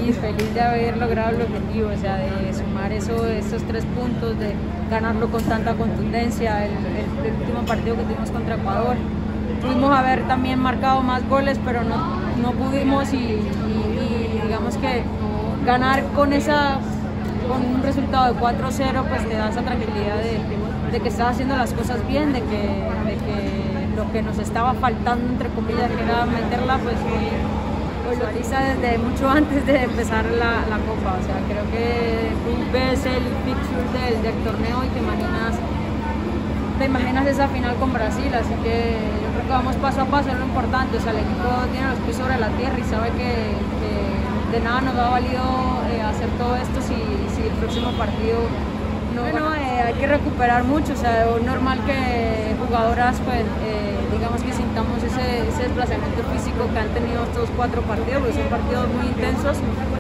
feliz de haber logrado el objetivo, o sea, de sumar esos 3 puntos, de ganarlo con tanta contundencia, el último partido que tuvimos contra Ecuador. Pudimos haber también marcado más goles, pero no pudimos y digamos que ganar con un resultado de 4-0 pues te da esa tranquilidad de que estás haciendo las cosas bien, de que lo que nos estaba faltando, entre comillas, que era meterla, pues lo hice desde mucho antes de empezar la Copa. O sea, creo que tú ves el fixture del torneo y te imaginas esa final con Brasil, así que yo creo que vamos paso a paso, es lo importante. O sea, el equipo tiene los pies sobre la tierra y sabe que de nada nos ha valido hacer todo esto si el próximo partido no. Bueno, hay que recuperar mucho, o sea, es normal que jugadoras pues digamos que sintamos ese desplazamiento físico que han tenido estos 4 partidos, porque son partidos muy intensos.